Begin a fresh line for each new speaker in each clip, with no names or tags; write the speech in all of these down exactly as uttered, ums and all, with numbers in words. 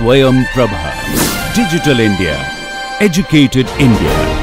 Swayam Prabha. Digital India. Educated India.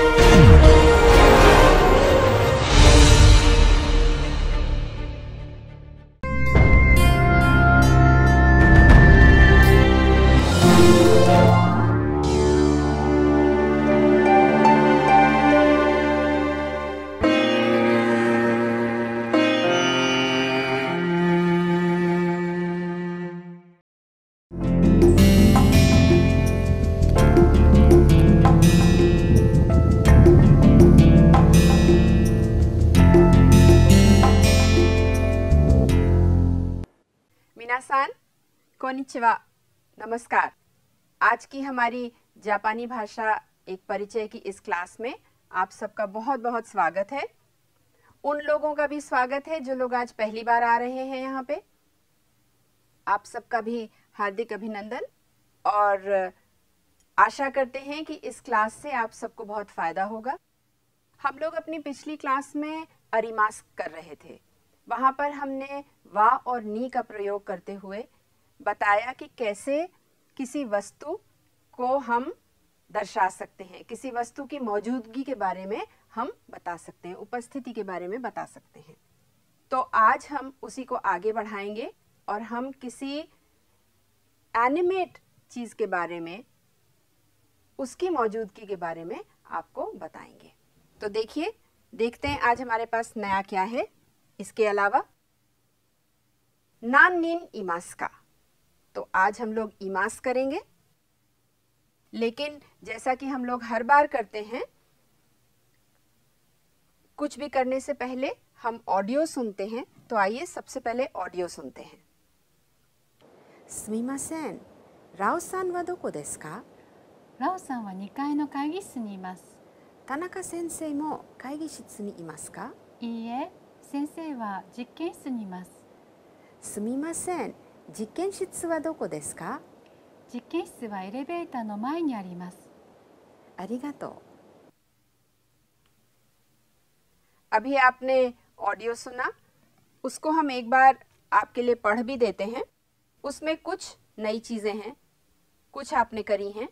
मिनासान, कोनिचिवा, नमस्कार। आज की हमारी जापानी भाषा एक परिचय की इस क्लास में आप सबका बहुत बहुत स्वागत है। उन लोगों का भी स्वागत है जो लोग आज पहली बार आ रहे हैं यहाँ पे। आप सबका भी हार्दिक अभिनंदन और आशा करते हैं कि इस क्लास से आप सबको बहुत फायदा होगा। हम लोग अपनी पिछली क्लास में अरिमास कर रहे थे। वहाँ पर हमने वा और नी का प्रयोग करते हुए बताया कि कैसे किसी वस्तु को हम दर्शा सकते हैं, किसी वस्तु की मौजूदगी के बारे में हम बता सकते हैं, उपस्थिति के बारे में बता सकते हैं। तो आज हम उसी को आगे बढ़ाएंगे और हम किसी एनिमेट चीज़ के बारे में, उसकी मौजूदगी के बारे में आपको बताएंगे। तो देखिए, देखते हैं आज हमारे पास नया क्या है। इसके अलावा नान निन इमास का, तो आज हम लोग इमास करेंगे। लेकिन जैसा कि हम लोग हर बार करते हैं, कुछ भी करने से पहले हम ऑडियो सुनते हैं। तो आइए सबसे पहले ऑडियो सुनते हैं। सुमिमासेन, राओ सान वा दोको देसु का?
ラオさんはにかいの会議室にいます。
田中先生も会議室にいますか？
いいえ、先生は実験室にいます。
すみません、実験室はどこですか？
実験室はエレベーターの前にあります。
ありがとう。अभी आपने ऑडियो सुना, उसको हम एक बार आपके लिए पढ़ भी देते हैं। उसमें कुछ नई चीज़ें हैं, कुछ आपने करी हैं।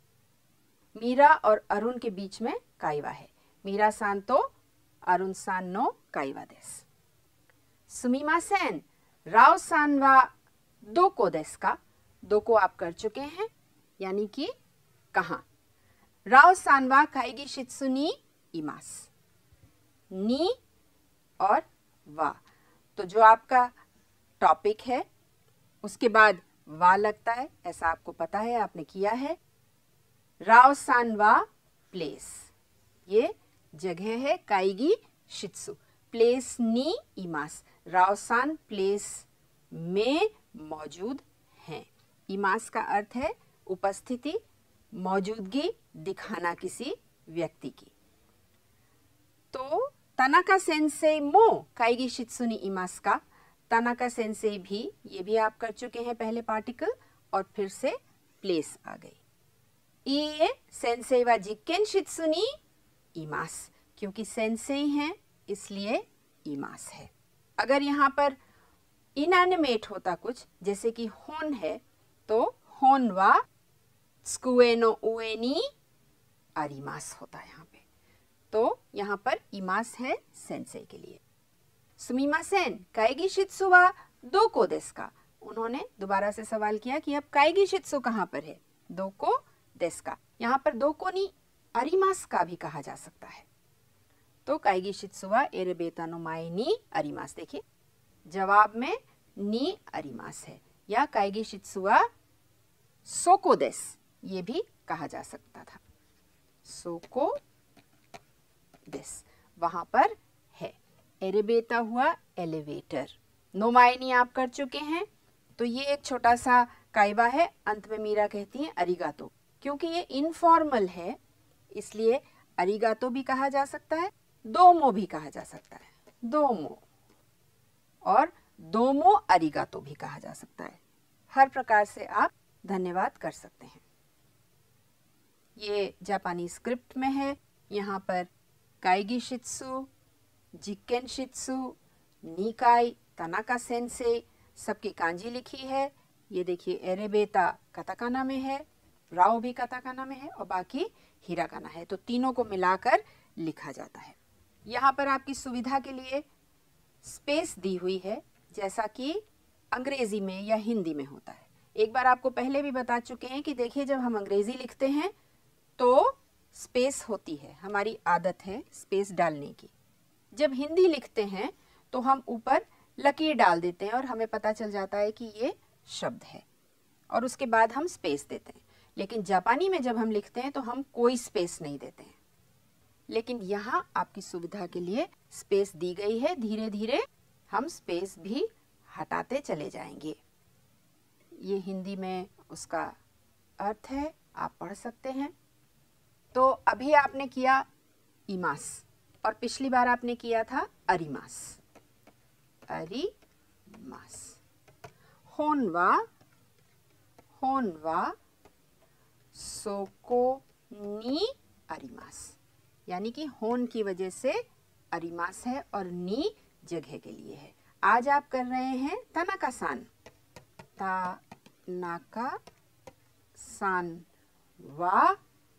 मीरा और अरुण के बीच में काइवा है। मीरा सान तो अरुण सान नो काइवा देस। सुमिमासेन, राव सान वा दोको देस का? दोको आप कर चुके हैं, यानी कि कहाँ। राव सान वा काइगी शित्सु नि इमास। नी और वा, तो जो आपका टॉपिक है उसके बाद वा लगता है, ऐसा आपको पता है, आपने किया है। राव सान वा प्लेस, ये जगह है काइगी शित्सु। प्लेस नी इमास, राव सान प्लेस में मौजूद हैं। इमास का अर्थ है उपस्थिति, मौजूदगी, दिखाना किसी व्यक्ति की। तो तनाका सेंसेई मो काइगी शित्सु नि इमास का? तनाका सेंसेई भी, ये भी आप कर चुके हैं पहले पार्टिकल, और फिर से प्लेस आ गई। इए सेंसेई वा जिक्केन शित्सु नि इमास, क्योंकि सेंसेई हैं इसलिए इमास है। अगर यहाँ पर इनएनिमेट होता कुछ, जैसे कि होन है, तो होन वा त्सुकुए नो उए नि आरिमास होता है यहाँ पे। तो यहाँ पर इमास है सेंसेई के लिए। सुमिमासेन, काइगी शित्सु वा दोको देसु का? उन्होंने दोबारा से सवाल किया कि अब काइगी शित्सु कहाँ पर है? दोको देसु का, यहाँ पर दोको नि आरिमास का भी कहा जा सकता है। तो काइगी शित्सु वा एरेबेता नो माए नि आरिमास। देखिए, जवाब में नी आरिमास है। या काइगी शित्सु वा सोको देसु, ये भी कहा जा सकता था। सोको देसु, वहां पर है। एरेबेता हुआ एलिवेटर। नोमाइनी आप कर चुके हैं। तो ये एक छोटा सा काइवा है। अंत में मीरा कहती है अरिगातो। क्योंकि ये इनफॉर्मल है इसलिए अरिगातो भी कहा जा सकता है, दोमो भी कहा जा सकता है। दोमो और दोमो अरिगातो भी कहा जा सकता है। हर प्रकार से आप धन्यवाद कर सकते हैं। ये जापानी स्क्रिप्ट में है। यहाँ पर काइगी शित्सु, जिक्केन शित्सु, निकाई, तनाका सेंसेई सबकी कांजी लिखी है। ये देखिए एरेबेता काताकाना में है, राओ भी काताकाना में है और बाकी हिराकाना है, तो तीनों को मिलाकर लिखा जाता है। यहाँ पर आपकी सुविधा के लिए स्पेस दी हुई है, जैसा कि अंग्रेजी में या हिंदी में होता है। एक बार आपको पहले भी बता चुके हैं कि देखिए जब हम अंग्रेजी लिखते हैं तो स्पेस होती है, हमारी आदत है स्पेस डालने की। जब हिंदी लिखते हैं तो हम ऊपर लकीर डाल देते हैं और हमें पता चल जाता है कि ये शब्द है और उसके बाद हम स्पेस देते हैं। लेकिन जापानी में जब हम लिखते हैं तो हम कोई स्पेस नहीं देते हैं। लेकिन यहाँ आपकी सुविधा के लिए स्पेस दी गई है, धीरे धीरे हम स्पेस भी हटाते चले जाएंगे। ये हिंदी में उसका अर्थ है, आप पढ़ सकते हैं। तो अभी आपने किया इमास और पिछली बार आपने किया था अरिमास। अरिमास होनवा होनवा सोको नी अरिमास, यानी कि होन की वजह से अरिमास है और नी जगह के लिए है। आज आप कर रहे हैं तनाका सान, तानाका सान वा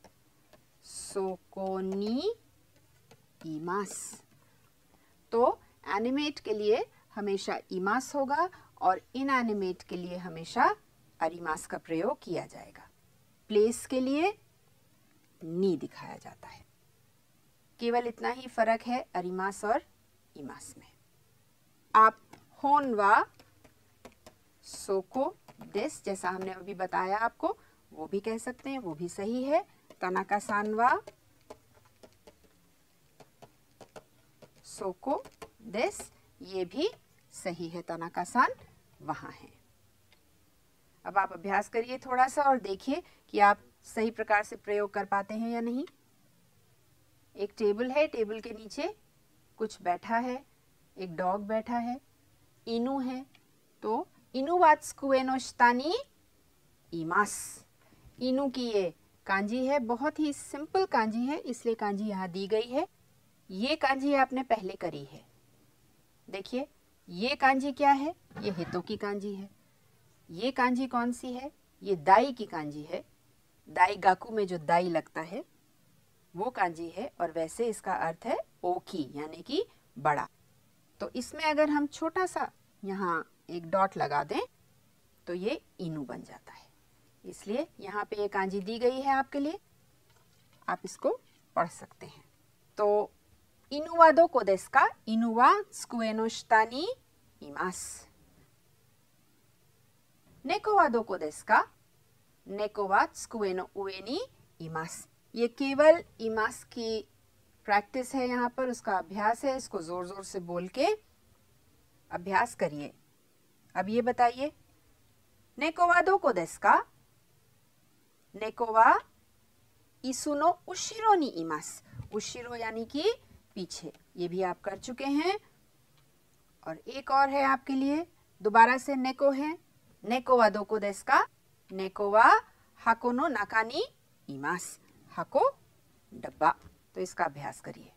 सोको नी इमास। तो एनिमेट के लिए हमेशा इमास होगा और इनएनिमेट के लिए हमेशा अरिमास का प्रयोग किया जाएगा। प्लेस के लिए नी दिखाया जाता है। केवल इतना ही फर्क है अरिमास और इमास में। आप होनवा सोको देस, जैसा हमने अभी बताया आपको, वो भी कह सकते हैं, वो भी सही है। तनाका सानवा सोको देस, ये भी सही है, तनाका सान वहां है। अब आप अभ्यास करिए थोड़ा सा और देखिए कि आप सही प्रकार से प्रयोग कर पाते हैं या नहीं। एक टेबल है, टेबल के नीचे कुछ बैठा है, एक डॉग बैठा है, इनु है, तो इनु वात्सुकुए शितानी इमास। इनु की ये कांजी है, बहुत ही सिंपल कांजी है, इसलिए कांजी यहाँ दी गई है। ये कांजी आपने पहले करी है। देखिए ये कांजी क्या है, ये हितो की कांजी है। ये कांजी कौन सी है, ये दाई की कांजी है। दाई गाकू में जो दाई लगता है वो कांजी है, और वैसे इसका अर्थ है ओकी, यानी कि बड़ा। तो इसमें अगर हम छोटा सा यहाँ एक डॉट लगा दें तो ये इनु बन जाता है। इसलिए यहाँ पे ये कांजी दी गई है आपके लिए, आप इसको पढ़ सकते हैं। तो इनुवा दो को देस का, इनुवा त्सुकुए नो शिता नि इमासु। नेको वा दो को देस का, नेको वा त्सुकुए नो उए नि इमासु। ये केवल इमास की प्रैक्टिस है, यहाँ पर उसका अभ्यास है। इसको जोर जोर से बोल के अभ्यास करिए। अब ये बताइए, नेको वा दो को देस का, नेको वा इसु नो उशिरो नि इमासु। उशिरो यानी कि पीछे, ये भी आप कर चुके हैं। और एक और है आपके लिए, दोबारा से नेको है। नेको वा दो को देस का, नेको वा हाको नो नाका नि इमासु। हाको डब्बा। तो इसका अभ्यास करिए।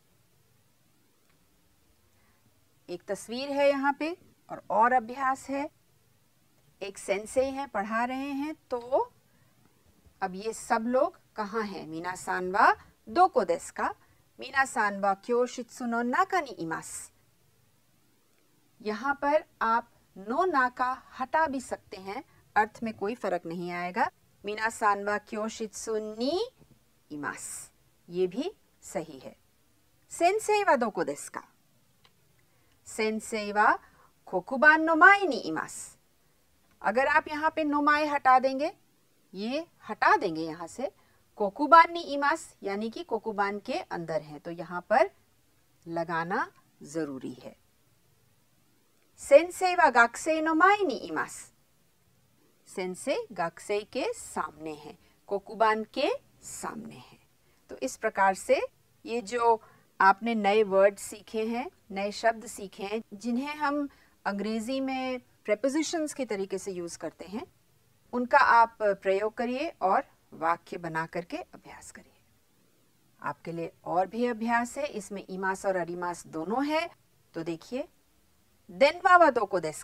एक तस्वीर है यहाँ पे और और अभ्यास है। एक सेंसेई है, पढ़ा रहे हैं। तो अब ये सब लोग कहाँ हैं? मीनासान वा दोको देसु का? मीनासान वा क्योशित्सु नो नाका नि इमासु। यहाँ पर आप नो नाका हटा भी सकते हैं, अर्थ में कोई फर्क नहीं आएगा। मीनासान वा क्योशित्सु नि इमासु, ये भी सही है। सेंसेई वा दोको देसु का? सेंसेई वा कोकुबान नो माए नि इमासु। अगर आप यहाँ पे नो माए हटा देंगे, ये हटा देंगे यहाँ से, कोकुबान नि इमासु यानी कि कोकुबान के अंदर है, तो यहाँ पर लगाना जरूरी है। सेंसेई वा गाकुसेई नो माए नि इमासु। सेंसेई गाकुसेई के सामने है, कोकुबान के सामने है। तो इस प्रकार से ये जो आपने नए वर्ड सीखे हैं, नए शब्द सीखे हैं, जिन्हें हम अंग्रेजी में प्रेपोजिशंस के तरीके से यूज करते हैं, उनका आप प्रयोग करिए और वाक्य बना करके अभ्यास करिए। आपके लिए और भी अभ्यास है, इसमें इमास और अरिमास दोनों है। तो देखिए, देनवा वा दोको देसु का?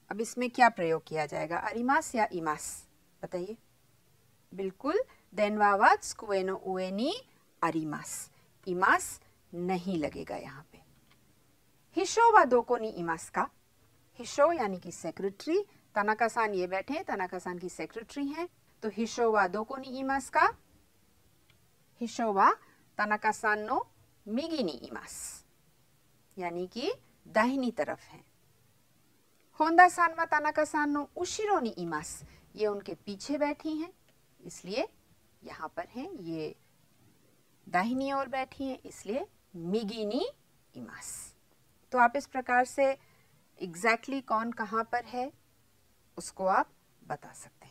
अब इसमें क्या प्रयोग किया जाएगा, अरिमास या इमास, बताइए। बिल्कुल, देनवा वा त्सुकुए नो उए नि अरिमास, इमास नहीं लगेगा यहाँ पे। हिशो वा दोको नि इमास का, हिशो यानी कि सेक्रेटरी, तनाका सान ये बैठे, तनाका सान की सेक्रेटरी हैं, तो हिशो वा दोको नि इमास का, हिशो वा तनाका सान नो मिगी नि इमास, यानी कि दाहिनी तरफ है। होंदा सान वा तनाका सान नो उशिरो नि इमास, ये उनके पीछे बैठी हैं, इसलिए यहाँ पर हैं, ये दाहिनी ओर बैठी हैं, इसलिए मिगी नि इमास। तो आप इस प्रकार से एग्जैक्टली exactly कौन कहाँ पर है उसको आप बता सकते हैं।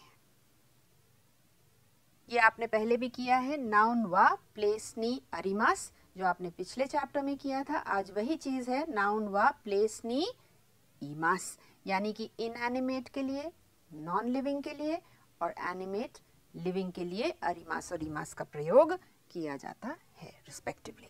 ये आपने पहले भी किया है, नाउन वा प्लेस नि अरिमास, जो आपने पिछले चैप्टर में किया था। आज वही चीज है, नाउन वा प्लेस नि इमास, यानी कि इनएनिमेट के लिए, नॉन लिविंग के लिए, और एनिमेट लिविंग के लिए अरिमास और इमास का प्रयोग किया जाता है रिस्पेक्टिवली।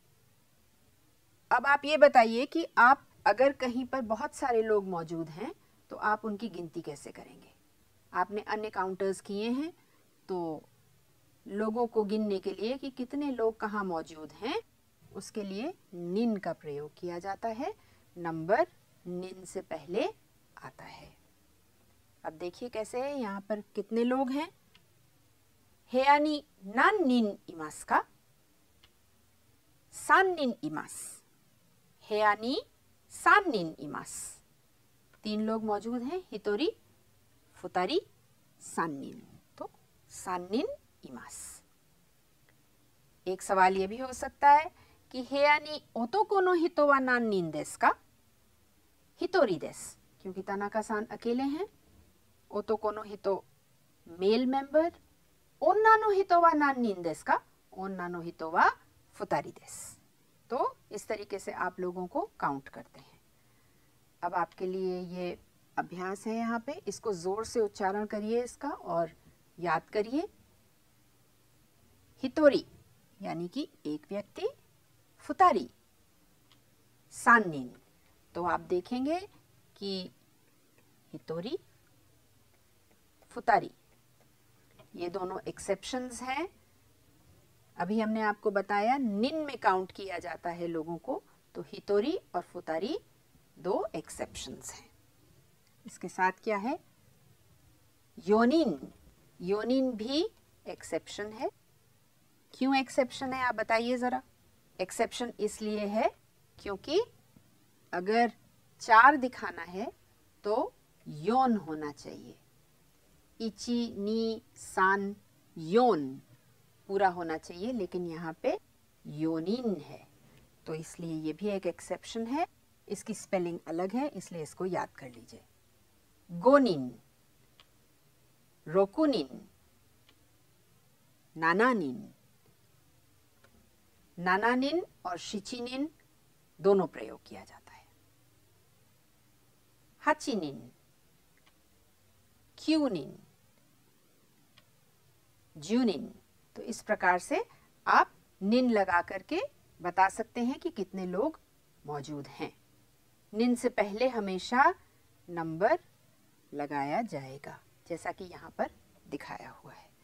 अब आप ये बताइए कि आप अगर कहीं पर बहुत सारे लोग मौजूद हैं तो आप उनकी गिनती कैसे करेंगे। आपने अन्य काउंटर्स किए हैं, तो लोगों को गिनने के लिए कि कितने लोग कहाँ मौजूद हैं, उसके लिए निन का प्रयोग किया जाता है। नंबर निन से पहले आता है। अब देखिए कैसे है, यहाँ पर कितने लोग हैं। हेयानी नान निन इमास का, सान निन इमास, हेयानी सान निन इमास, तीन लोग मौजूद हैं, हितोरी, फुतारी, सान निन, तो सान निन इमास। एक सवाल ये भी हो सकता है कि हेयानी ओतोको नो हितो वा नान निन देस का, हितोरी देस, क्योंकि तनाका सान अकेले हैं। ओतोको नो हितो मेल मेंबर, ओन्ना नो हितो वा नान निन देस का, ओन्ना नो हितो वा फुतारी देस। तो इस तरीके से आप लोगों को काउंट करते हैं। अब आपके लिए ये अभ्यास है, यहाँ पे इसको जोर से उच्चारण करिए इसका और याद करिए। हितोरी यानी कि एक व्यक्ति, फुतारी सान निन, तो आप देखेंगे कि हितोरी, फुतारी ये दोनों एक्सेप्शंस हैं। अभी हमने आपको बताया निन में काउंट किया जाता है लोगों को, तो हितोरी और फुतारी दो एक्सेप्शंस हैं। इसके साथ क्या है, योनिन, योनिन भी एक्सेप्शन है। क्यों एक्सेप्शन है आप बताइए जरा। एक्सेप्शन इसलिए है क्योंकि अगर चार दिखाना है तो योन होना चाहिए। इची, नी, सान, योन पूरा होना चाहिए, लेकिन यहाँ पे योनिन है, तो इसलिए ये भी एक एक्सेप्शन है। इसकी स्पेलिंग अलग है, इसलिए इसको याद कर लीजिए। गोनिन, रोकुनिन, नानानिन, नानानिन और शिचिनिन दोनों प्रयोग किया जाता है। हाचिनिन, क्यूनिन, जूनिन, तो इस प्रकार से आप निन लगा करके बता सकते हैं कि कितने लोग मौजूद हैं। निन से पहले हमेशा नंबर लगाया जाएगा, जैसा कि यहाँ पर दिखाया हुआ है।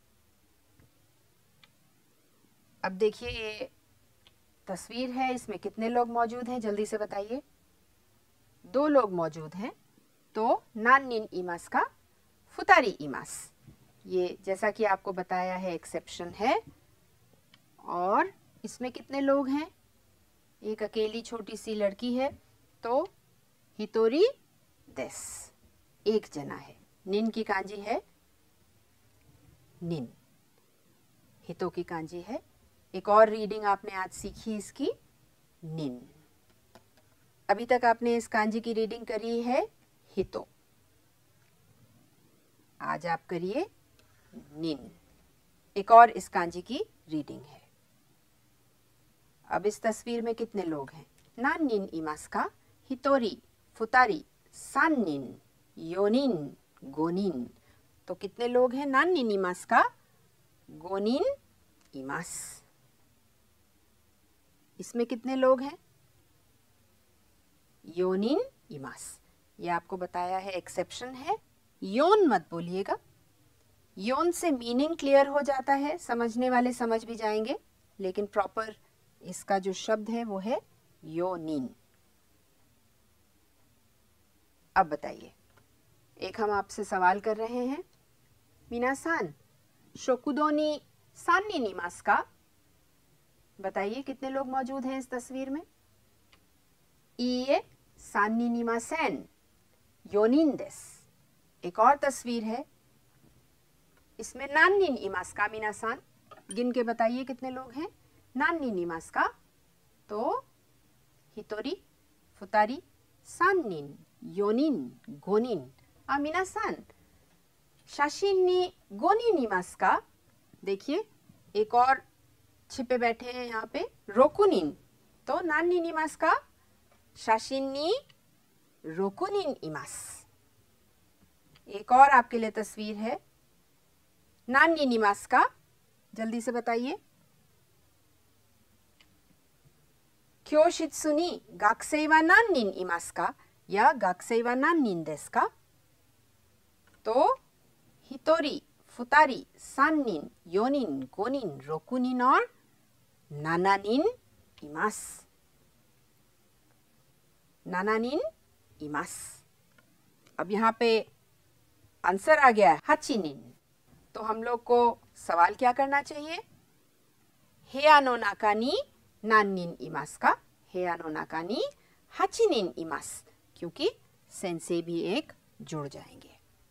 अब देखिए ये तस्वीर है, इसमें कितने लोग मौजूद हैं जल्दी से बताइए। दो लोग मौजूद हैं, तो नान निन इमास का फुतारी इमास, ये जैसा कि आपको बताया है एक्सेप्शन है। और इसमें कितने लोग हैं, एक अकेली छोटी सी लड़की है, तो हितोरी देस, एक जना है। निन की कांजी है निन, हितो की कांजी है। एक और रीडिंग आपने आज सीखी इसकी, निन। अभी तक आपने इस कांजी की रीडिंग करी है हितो, आज आप करिए निन। एक और इस कांजी की रीडिंग है। अब इस तस्वीर में कितने लोग हैं, नान निन इमास का, हितोरी, फुतारी, सान निन, योनिन, गोनिन, तो कितने लोग हैं नान निन इमास का, गोनिन इमास। इसमें कितने लोग हैं, योनिन इमास, ये आपको बताया है, एक्सेप्शन है। योन मत बोलिएगा, योन से मीनिंग क्लियर हो जाता है, समझने वाले समझ भी जाएंगे, लेकिन प्रॉपर इसका जो शब्द है वो है योनिन। अब बताइए, एक हम आपसे सवाल कर रहे हैं, मिनासान शोकुदो नी सान नी निमास का। बताइए कितने लोग मौजूद हैं इस तस्वीर में। इए सान नी निमासेन योनिन देस। एक और तस्वीर है, इसमें नान नी निमास का। मिनासान गिन के बताइए कितने लोग हैं। नान नी निमास का, तो हितोरी, फुतारी, सान निन, योनिन, गोनिन। आ मिनासान शाशिन नी गोनी निमास का। देखिए एक और छिपे बैठे हैं यहाँ पे, रोकुनिन। तो नान नी निमास का, शाशिन नी रोकुनिन इमास। एक और आपके लिए तस्वीर है, नान नी निमास का। जल्दी से बताइए। क्योशित्सु नी गाकुसेई वा नान निन इमास का या गाकुसेई वा नान निन देस का। तो हितोरी, फुतारी, सान निन, योनिन, गोनिन, रोकुनिन और नानानिन इमास। नानानिन इमास। अब यहाँ पे आंसर आ गया हाचिनिन। तो हम लोग को सवाल क्या करना चाहिए। हेयानो नाका नी नाननिन इमास का, हेयानो नाका नी हाचिनिन इमास, क्योंकि सेंसे भी एक जुड़ जाएंगे।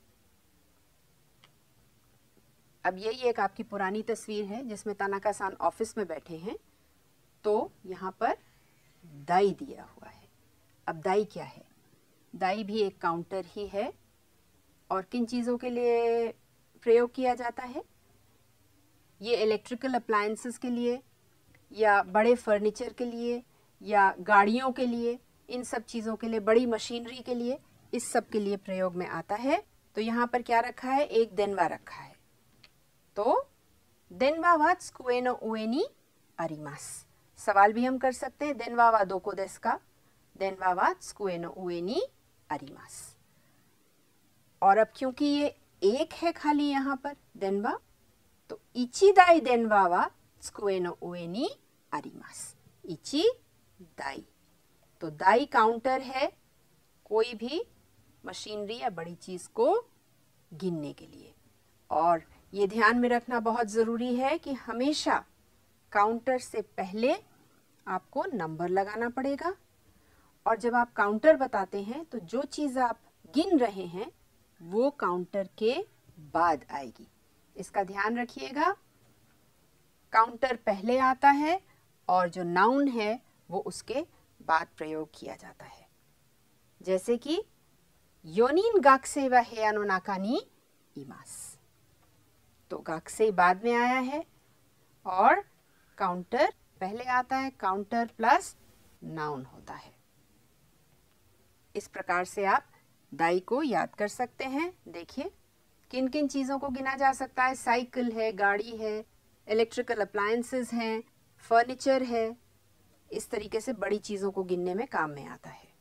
अब यही एक आपकी पुरानी तस्वीर है जिसमें तानाका सान ऑफिस में बैठे हैं। तो यहाँ पर दाई दिया हुआ है। अब दाई क्या है। दाई भी एक काउंटर ही है। और किन चीज़ों के लिए प्रयोग किया जाता है। ये इलेक्ट्रिकल अप्लायंसेस के लिए या बड़े फर्नीचर के लिए या गाड़ियों के लिए, इन सब चीज़ों के लिए, बड़ी मशीनरी के लिए, इस सब के लिए प्रयोग में आता है। तो यहाँ पर क्या रखा है, एक देनवा रखा है। तो देनवा वा त्सुकुए नो उए नी आरिमास। सवाल भी हम कर सकते हैं, देनवा वा दोको देसु का। देनवा वा त्सुकुए नो उए नी आरिमास। और अब क्योंकि ये एक है खाली यहाँ पर देनवा, तो इची दाई देनवा वा त्सुकुए नो उए नी आरिमास। इची दाई, तो दाई काउंटर है कोई भी मशीनरी या बड़ी चीज को गिनने के लिए। और ये ध्यान में रखना बहुत ज़रूरी है कि हमेशा काउंटर से पहले आपको नंबर लगाना पड़ेगा। और जब आप काउंटर बताते हैं तो जो चीज़ आप गिन रहे हैं वो काउंटर के बाद आएगी। इसका ध्यान रखिएगा। काउंटर पहले आता है और जो नाउन है वो उसके बाद प्रयोग किया जाता है। जैसे कि योनिन गाकुसेई वा हेया नो नाका नी इमास। तो गाकुसेई बाद में आया है और काउंटर पहले आता है। काउंटर प्लस नाउन होता है। इस प्रकार से आप दाई को याद कर सकते हैं। देखिए किन किन चीज़ों को गिना जा सकता है। साइकिल है, गाड़ी है, इलेक्ट्रिकल अप्लायंसेस हैं, फर्नीचर है। इस तरीके से बड़ी चीज़ों को गिनने में काम में आता है।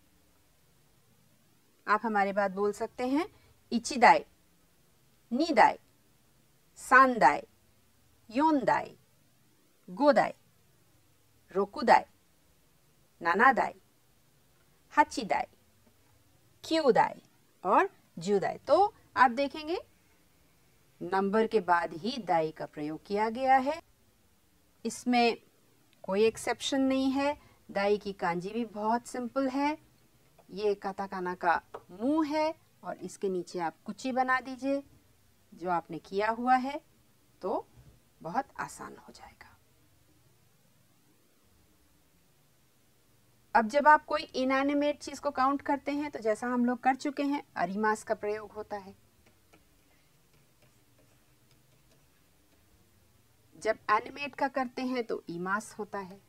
आप हमारे बाद बोल सकते हैं इचिदाई, नीदाई, सांदाई, योनदाई, गोदाई, रोकुदाई, नानादाई, हाचिदाई, क्यूदाई और ज्यूदाई। तो आप देखेंगे नंबर के बाद ही दाई का प्रयोग किया गया है। इसमें कोई एक्सेप्शन नहीं है। दाई की कांजी भी बहुत सिंपल है। ये काताकाना का मुंह है और इसके नीचे आप कुची बना दीजिए जो आपने किया हुआ है, तो बहुत आसान हो जाएगा। अब जब आप कोई इनएनिमेट चीज को काउंट करते हैं तो जैसा हम लोग कर चुके हैं, अरिमास का प्रयोग होता है। जब एनिमेट का करते हैं तो ईमास होता है।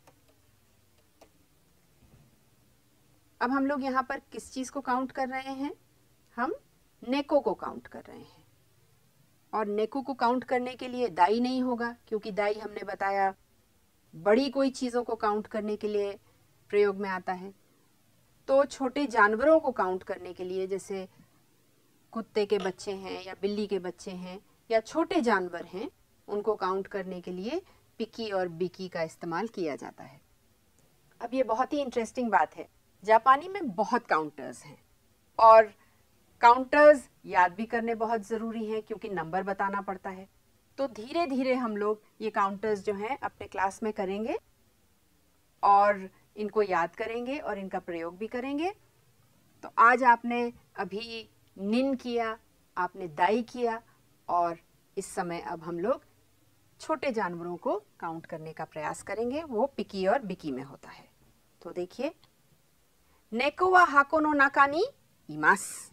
अब हम लोग यहाँ पर किस चीज को काउंट कर रहे हैं? हम नेको को काउंट कर रहे हैं। और नेको को काउंट करने के लिए दाई नहीं होगा, क्योंकि दाई हमने बताया बड़ी कोई चीजों को काउंट करने के लिए प्रयोग में आता है। तो छोटे जानवरों को काउंट करने के लिए, जैसे कुत्ते के बच्चे हैं या बिल्ली के बच्चे हैं या छोटे जानवर हैं, उनको काउंट करने के लिए पिकी और बिकी का इस्तेमाल किया जाता है। अब ये बहुत ही इंटरेस्टिंग बात है, जापानी में बहुत काउंटर्स हैं और काउंटर्स याद भी करने बहुत ज़रूरी हैं क्योंकि नंबर बताना पड़ता है। तो धीरे धीरे हम लोग ये काउंटर्स जो हैं अपने क्लास में करेंगे और इनको याद करेंगे और इनका प्रयोग भी करेंगे। तो आज आपने अभी निन किया, आपने दाई किया और इस समय अब हम लोग छोटे जानवरों को काउंट करने का प्रयास करेंगे, वो पिकी और बिकी में होता है। तो देखिए, नेको वा हाको नो नाका नि इमासु।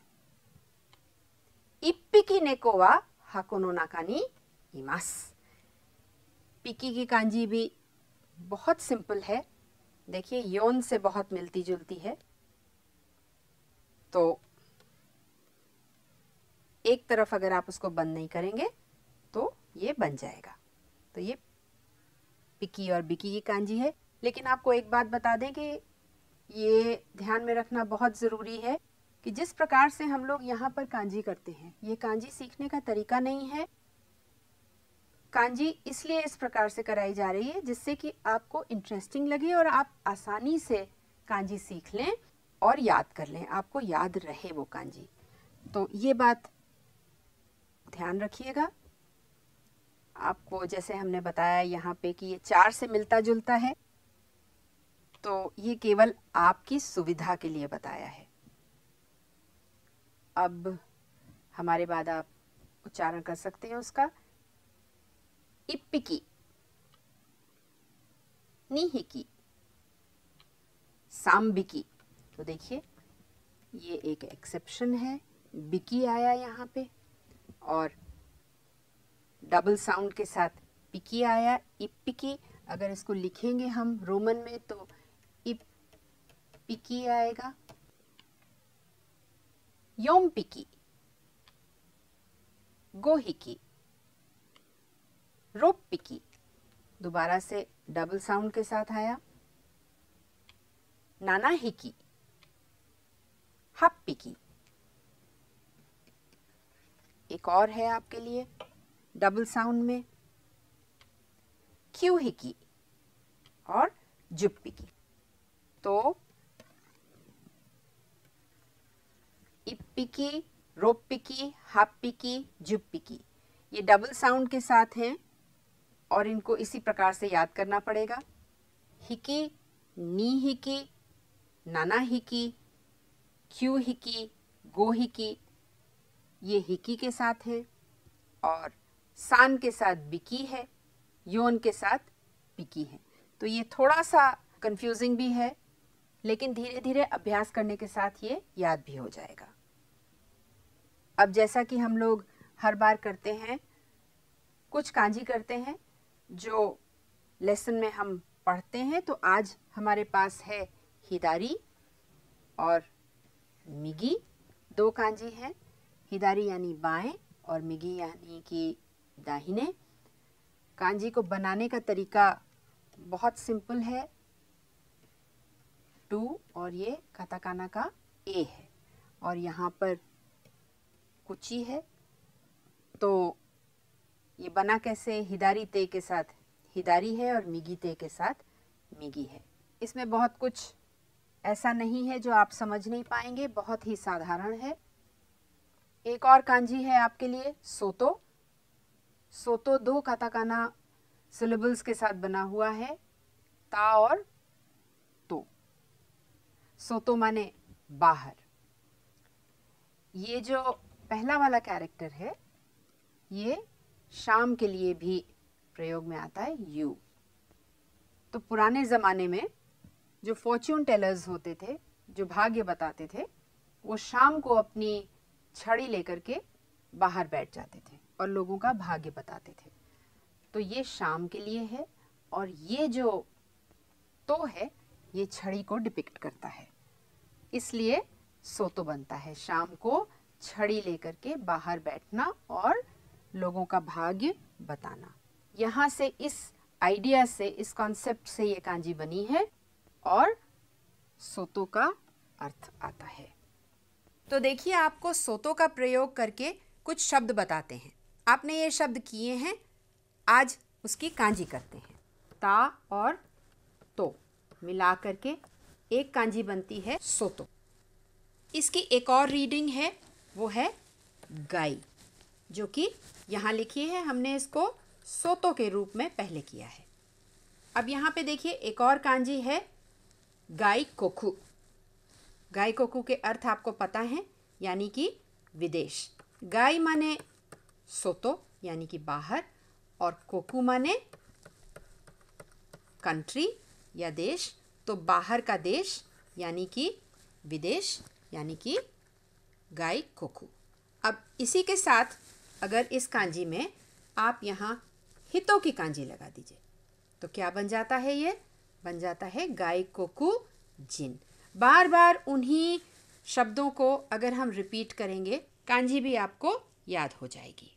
इप्पिकी नेको वा हाको नो नाका नि इमासु। पिकी की कांजी भी बहुत सिंपल है, देखिए योन से बहुत मिलती जुलती है। तो एक तरफ अगर आप उसको बंद नहीं करेंगे तो ये बन जाएगा। तो ये पिकी और बिकी की कांजी है। लेकिन आपको एक बात बता दें कि ये ध्यान में रखना बहुत ज़रूरी है कि जिस प्रकार से हम लोग यहाँ पर कांजी करते हैं, ये कांजी सीखने का तरीका नहीं है। कांजी इसलिए इस प्रकार से कराई जा रही है जिससे कि आपको इंटरेस्टिंग लगे और आप आसानी से कांजी सीख लें और याद कर लें, आपको याद रहे वो कांजी। तो ये बात ध्यान रखिएगा। आपको जैसे हमने बताया यहाँ पे कि ये चार से मिलता जुलता है, तो ये केवल आपकी सुविधा के लिए बताया है। अब हमारे बाद आप उच्चारण कर सकते हैं उसका। इप्पिकी, निहिकी, सांबिकी। तो देखिए ये एक एक्सेप्शन है, बिकी आया यहाँ पे और डबल साउंड के साथ पिकी आया, इप्पिकी। अगर इसको लिखेंगे हम रोमन में तो इप पिकी आएगा। योम पिकी, गोहिकी, रोप पिकी। दोबारा से डबल साउंड के साथ आया, नाना हिकी, हप पिकी। एक और है आपके लिए डबल साउंड में, क्यू हिकी और जुप पिकी। तो इप्पिकी, रोप्पिकी, हाप्पिकी, जुप्पिकी, ये डबल साउंड के साथ हैं और इनको इसी प्रकार से याद करना पड़ेगा। हिकी, नी हिकी, नाना हिकी, क्यू हिकी, गो हिकी, ये हिकी के साथ है और सान के साथ बिकी है, योन के साथ पिकी है। तो ये थोड़ा सा कंफ्यूजिंग भी है, लेकिन धीरे धीरे अभ्यास करने के साथ ये याद भी हो जाएगा। अब जैसा कि हम लोग हर बार करते हैं, कुछ कांजी करते हैं जो लेसन में हम पढ़ते हैं। तो आज हमारे पास है हिदारी और मिगी, दो कांजी हैं। हिदारी यानी बाएं और मिगी यानी कि दाहिने। कांजी को बनाने का तरीका बहुत सिंपल है। टू और ये काताकाना का ए है और यहाँ पर कुची है। तो ये बना कैसे, हिदारी ते के साथ हिदारी है और मिगी ते के साथ मिगी है। इसमें बहुत कुछ ऐसा नहीं है जो आप समझ नहीं पाएंगे, बहुत ही साधारण है। एक और कांजी है आपके लिए सोतो। सोतो दो काताकाना सिलेबल्स के साथ बना हुआ है, ता और तो। सोतो माने बाहर। ये जो पहला वाला कैरेक्टर है ये शाम के लिए भी प्रयोग में आता है, यू। तो पुराने ज़माने में जो फॉर्च्यून टेलर्स होते थे, जो भाग्य बताते थे, वो शाम को अपनी छड़ी लेकर के बाहर बैठ जाते थे और लोगों का भाग्य बताते थे। तो ये शाम के लिए है और ये जो तो है ये छड़ी को डिपिक्ट करता है, इसलिए सोतो बनता है। शाम को छड़ी लेकर के बाहर बैठना और लोगों का भाग्य बताना। यहाँ से इस आइडिया से, इस कॉन्सेप्ट से ये कांजी बनी है और सोतो का अर्थ आता है। तो देखिए, आपको सोतो का प्रयोग करके कुछ शब्द बताते हैं। आपने ये शब्द किए हैं, आज उसकी कांजी करते हैं। ता और तो मिला करके एक कांजी बनती है सोतो। इसकी एक और रीडिंग है, वो है गाई, जो कि यहाँ लिखी है। हमने इसको सोतो के रूप में पहले किया है। अब यहाँ पे देखिए, एक और कांजी है गाई कोकू। गाई कोकू के अर्थ आपको पता है, यानी कि विदेश। गाई माने सोतो यानी कि बाहर, और कोकू माने कंट्री या देश। तो बाहर का देश यानी कि विदेश, यानी कि गाई कोकू। अब इसी के साथ अगर इस कांजी में आप यहाँ हितो की कांजी लगा दीजिए तो क्या बन जाता है? ये बन जाता है गाई कोकू जिन। बार बार उन्हीं शब्दों को अगर हम रिपीट करेंगे, कांजी भी आपको याद हो जाएगी।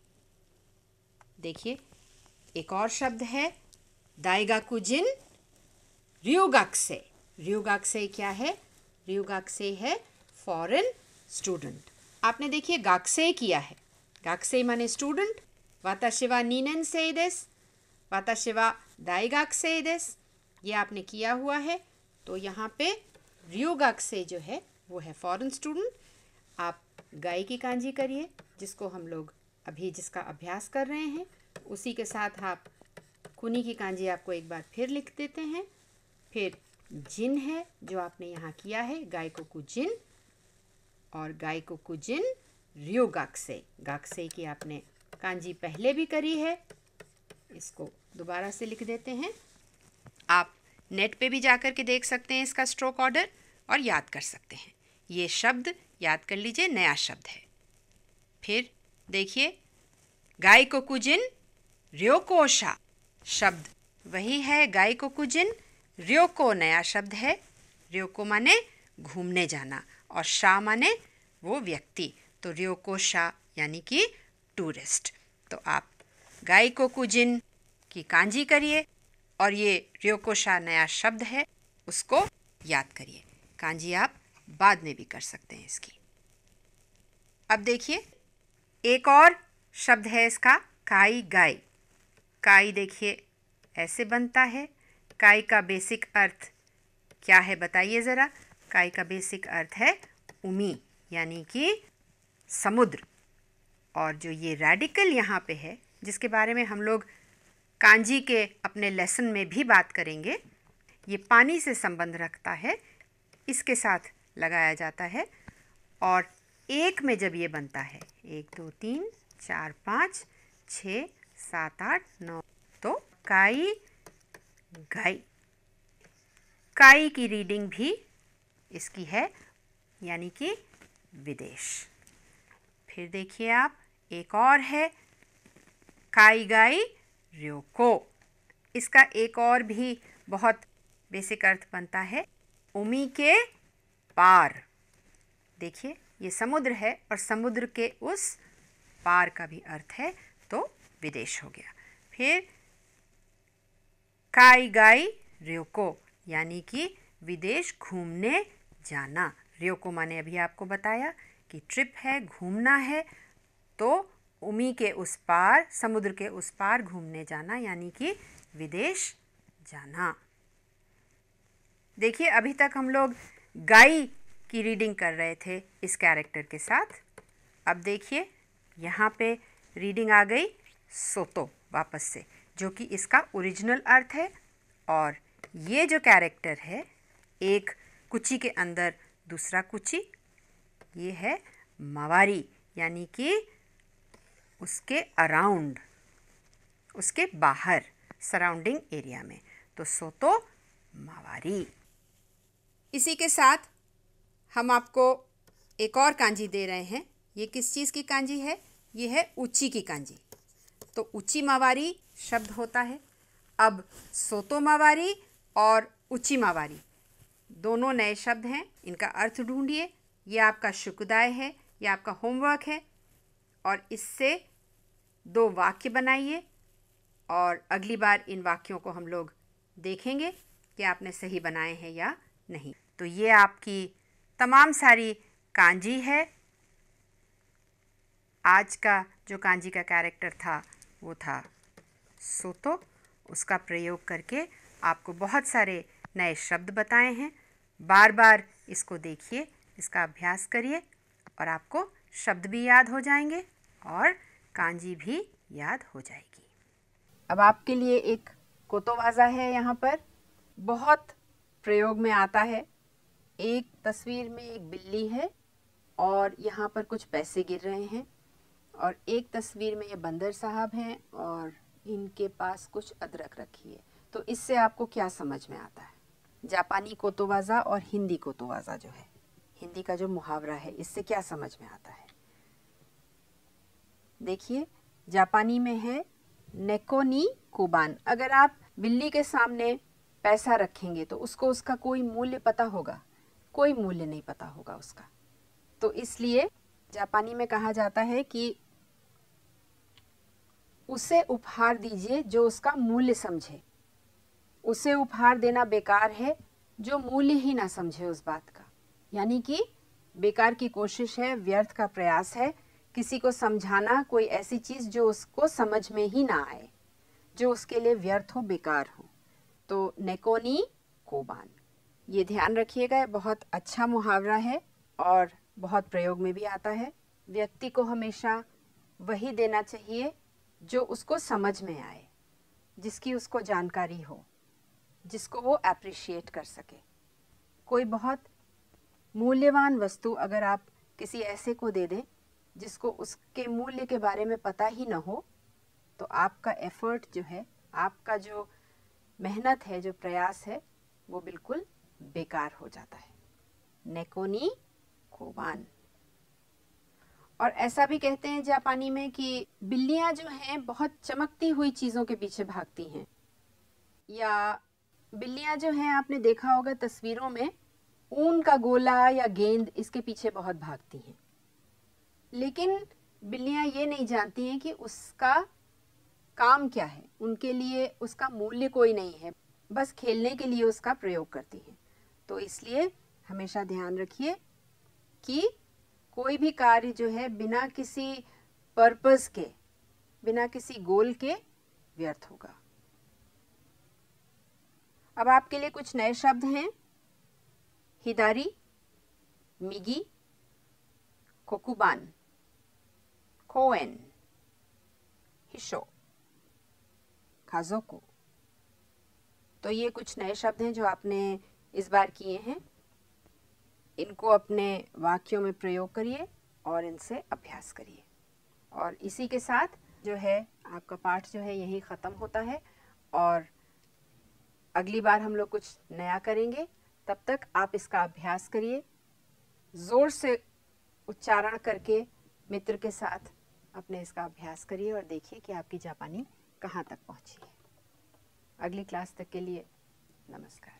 देखिए, एक और शब्द है दाइगाकू जिन ryugakusei। ryugakusei क्या है? ryugakusei है फॉरेन स्टूडेंट। आपने देखिए गाकुसेई किया है। गाकुसेई माने स्टूडेंट। वाताशी वा नी नेन सेई देसु, वाताशी वा दाइगाकुसेई देसु, ये आपने किया हुआ है। तो यहाँ पे ryugakusei जो है वो है फॉरेन स्टूडेंट। आप गाई की कांजी करिए, जिसको हम लोग अभी जिसका अभ्यास कर रहे हैं, उसी के साथ आप कुनी की कांजी आपको एक बार फिर लिख देते हैं। फिर जिन है जो आपने यहाँ किया है, गाई कोकू जिन, और गाई कोकू जिन ryugakusei। गाकुसेई की आपने कांजी पहले भी करी है, इसको दोबारा से लिख देते हैं। आप नेट पे भी जाकर के देख सकते हैं इसका स्ट्रोक ऑर्डर और याद कर सकते हैं। ये शब्द याद कर लीजिए, नया शब्द है। फिर देखिए, गाई कोकू जिन ryokosha शब्द वही है, गाई कोकू जिन। ryoko नया शब्द है। ryoko माने घूमने जाना, और शा माने वो व्यक्ति। तो ryokosha यानी कि टूरिस्ट। तो आप गाई कोकू जिन की कांजी करिए, और ये ryokosha नया शब्द है, उसको याद करिए। कांजी आप बाद में भी कर सकते हैं इसकी। अब देखिए, एक और शब्द है इसका, काई गाई। काई देखिए ऐसे बनता है। काई का बेसिक अर्थ क्या है बताइए ज़रा? काई का बेसिक अर्थ है उमी, यानी कि समुद्र। और जो ये रेडिकल यहाँ पे है, जिसके बारे में हम लोग कांजी के अपने लेसन में भी बात करेंगे, ये पानी से संबंध रखता है, इसके साथ लगाया जाता है। और एक में जब ये बनता है, एक दो तीन चार पाँच छः सात आठ नौ, तो काई गाई। काई की रीडिंग भी इसकी है, यानी कि विदेश। फिर देखिए आप, एक और है काई गाई ryoko। इसका एक और भी बहुत बेसिक अर्थ बनता है उमी के पार। देखिए, ये समुद्र है और समुद्र के उस पार का भी अर्थ है, तो विदेश हो गया। फिर काई गाई ryoko यानी कि विदेश घूमने जाना। ryoko माने अभी आपको बताया कि ट्रिप है, घूमना है। तो उमी के उस पार, समुद्र के उस पार घूमने जाना, यानी कि विदेश जाना। देखिए, अभी तक हम लोग गाई की रीडिंग कर रहे थे इस कैरेक्टर के साथ। अब देखिए, यहाँ पे रीडिंग आ गई सोतो वापस से, जो कि इसका ओरिजिनल अर्थ है। और ये जो कैरेक्टर है, एक कुची के अंदर दूसरा कुची, ये है मावारी, यानी कि उसके अराउंड, उसके बाहर, सराउंडिंग एरिया में। तो सोतो मावारी। इसी के साथ हम आपको एक और कांजी दे रहे हैं। ये किस चीज़ की कांजी है? ये है ऊंची की कांजी। तो ऊंची मावारी शब्द होता है। अब सोतो मावारी और ऊंची मावारी दोनों नए शब्द हैं, इनका अर्थ ढूंढिए। ये आपका शुक्दाय है, ये आपका होमवर्क है, और इससे दो वाक्य बनाइए। और अगली बार इन वाक्यों को हम लोग देखेंगे कि आपने सही बनाए हैं या नहीं। तो ये आपकी तमाम सारी कांजी है। आज का जो कांजी का कैरेक्टर था वो था सोतो। उसका प्रयोग करके आपको बहुत सारे नए शब्द बताए हैं। बार बार इसको देखिए, इसका अभ्यास करिए और आपको शब्द भी याद हो जाएंगे और कांजी भी याद हो जाएगी। अब आपके लिए एक कोतोवाजा है, यहाँ पर बहुत प्रयोग में आता है। एक तस्वीर में एक बिल्ली है और यहाँ पर कुछ पैसे गिर रहे हैं, और एक तस्वीर में ये बंदर साहब हैं और इनके पास कुछ अदरक रखी है। तो इससे आपको क्या समझ में आता है? जापानी कोतोवाजा और हिंदी कोतोवाजा जो है, हिंदी का जो मुहावरा है, इससे क्या समझ में आता है? देखिए, जापानी में है नेको नी कोबान। अगर आप बिल्ली के सामने पैसा रखेंगे तो उसको उसका कोई मूल्य पता होगा? कोई मूल्य नहीं पता होगा उसका। तो इसलिए जापानी में कहा जाता है कि उसे उपहार दीजिए जो उसका मूल्य समझे। उसे उपहार देना बेकार है जो मूल्य ही ना समझे उस बात का। यानी कि बेकार की कोशिश है, व्यर्थ का प्रयास है किसी को समझाना कोई ऐसी चीज़ जो उसको समझ में ही ना आए, जो उसके लिए व्यर्थ हो, बेकार हो। तो नेको नी कोबान, ये ध्यान रखिएगा, बहुत अच्छा मुहावरा है और बहुत प्रयोग में भी आता है। व्यक्ति को हमेशा वही देना चाहिए जो उसको समझ में आए, जिसकी उसको जानकारी हो, जिसको वो अप्रिशिएट कर सके। कोई बहुत मूल्यवान वस्तु अगर आप किसी ऐसे को दे दें जिसको उसके मूल्य के बारे में पता ही न हो, तो आपका एफर्ट जो है, आपका जो मेहनत है, जो प्रयास है, वो बिल्कुल बेकार हो जाता है। नेको नी कोबान। और ऐसा भी कहते हैं जापानी में कि बिल्लियां जो हैं बहुत चमकती हुई चीज़ों के पीछे भागती हैं, या बिल्लियां जो हैं आपने देखा होगा तस्वीरों में, ऊन का गोला या गेंद इसके पीछे बहुत भागती हैं। लेकिन बिल्लियां ये नहीं जानती हैं कि उसका काम क्या है, उनके लिए उसका मूल्य कोई नहीं है, बस खेलने के लिए उसका प्रयोग करती हैं। तो इसलिए हमेशा ध्यान रखिए कि कोई भी कार्य जो है बिना किसी पर्पस के, बिना किसी गोल के व्यर्थ होगा। अब आपके लिए कुछ नए शब्द हैं। हिदारी, मिगी, कोकुबान, कोएन, हिशो, काजोको। तो ये कुछ नए शब्द हैं जो आपने इस बार किए हैं। इनको अपने वाक्यों में प्रयोग करिए और इनसे अभ्यास करिए। और इसी के साथ जो है आपका पाठ जो है यही ख़त्म होता है, और अगली बार हम लोग कुछ नया करेंगे। तब तक आप इसका अभ्यास करिए, ज़ोर से उच्चारण करके मित्र के साथ अपने इसका अभ्यास करिए और देखिए कि आपकी जापानी कहाँ तक पहुँची है। अगली क्लास तक के लिए नमस्कार।